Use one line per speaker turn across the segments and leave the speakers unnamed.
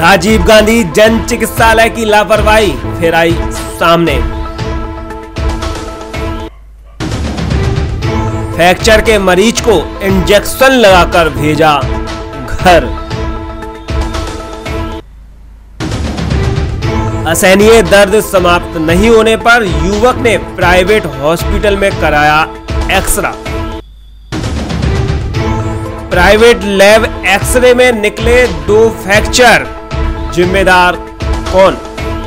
राजीव गांधी जन चिकित्सालय की लापरवाही फिर आई सामने। फ्रैक्चर के मरीज को इंजेक्शन लगाकर भेजा घर। असहनीय दर्द समाप्त नहीं होने पर युवक ने प्राइवेट हॉस्पिटल में कराया एक्सरे। प्राइवेट लैब एक्सरे में निकले 2 फ्रैक्चर, जिम्मेदार कौन?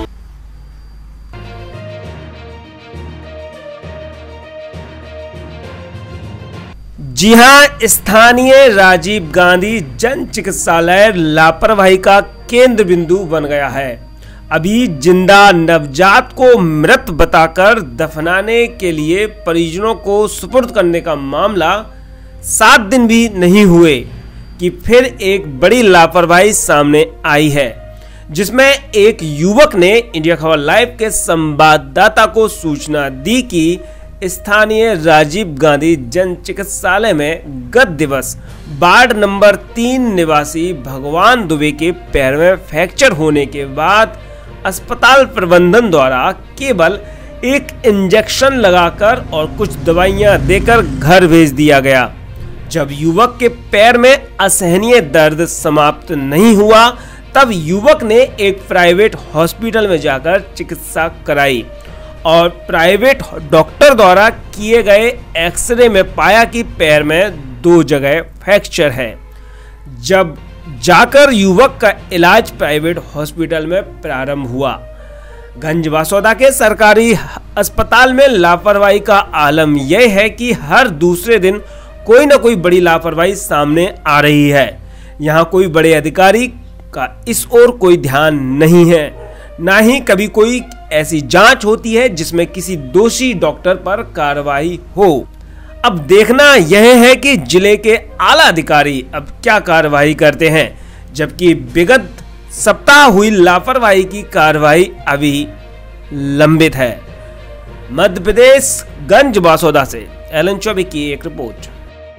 जी हां, स्थानीय राजीव गांधी जन चिकित्सालय लापरवाही का केंद्र बिंदु बन गया है। अभी जिंदा नवजात को मृत बताकर दफनाने के लिए परिजनों को सुपुर्द करने का मामला 7 दिन भी नहीं हुए कि फिर एक बड़ी लापरवाही सामने आई है, जिसमें एक युवक ने इंडिया खबर लाइव के संवाददाता को सूचना दी कि स्थानीय राजीव गांधी जन चिकित्सालय में गत दिवस वार्ड नंबर 3 निवासी भगवान दुबे के पैर में फ्रैक्चर होने के बाद अस्पताल प्रबंधन द्वारा केवल एक इंजेक्शन लगाकर और कुछ दवाइयां देकर घर भेज दिया गया। जब युवक के पैर में असहनीय दर्द समाप्त नहीं हुआ, तब युवक ने एक प्राइवेट हॉस्पिटल में जाकर चिकित्सा कराई और प्राइवेट डॉक्टर द्वारा किए गए एक्सरे में पाया कि पैर में 2 जगह फ्रैक्चर है। जब जाकर युवक का इलाज प्राइवेट हॉस्पिटल में प्रारंभ हुआ। गंजबासौदा के सरकारी अस्पताल में लापरवाही का आलम यह है कि हर दूसरे दिन कोई ना कोई बड़ी लापरवाही सामने आ रही है। यहाँ कोई बड़े अधिकारी का इस ओर कोई ध्यान नहीं है, ना ही कभी कोई ऐसी जांच होती है जिसमें किसी दोषी डॉक्टर पर कार्रवाई हो। अब देखना यह है कि जिले के आला अधिकारी अब क्या कार्रवाई करते हैं, जबकि विगत सप्ताह हुई लापरवाही की कार्रवाई अभी लंबित है। मध्य प्रदेश गंजबासौदा से एलन चौबे की एक रिपोर्ट।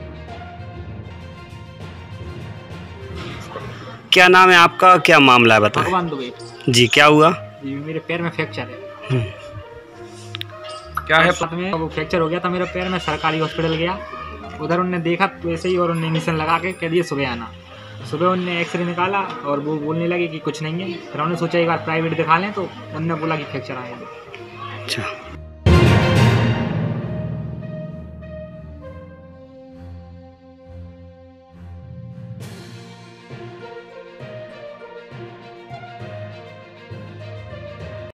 क्या नाम है आपका, क्या मामला है बताएं?
भगवान दुबे
जी, क्या हुआ?
जी, मेरे पैर में फ्रैक्चर है।
क्या है?
में वो फ्रैक्चर हो गया था मेरे पैर में, सरकारी हॉस्पिटल गया, उधर उन्होंने देखा तो ऐसे ही और उन्होंने इंजेक्शन लगा के कह दिया सुबह आना। सुबह उन्होंने एक्सरे निकाला और वो बोलने लगे कि कुछ नहीं है। फिर उन्होंने सोचा एक बार प्राइवेट दिखा लें, तो उन्होंने बोला कि फ्रैक्चर आया।
अच्छा।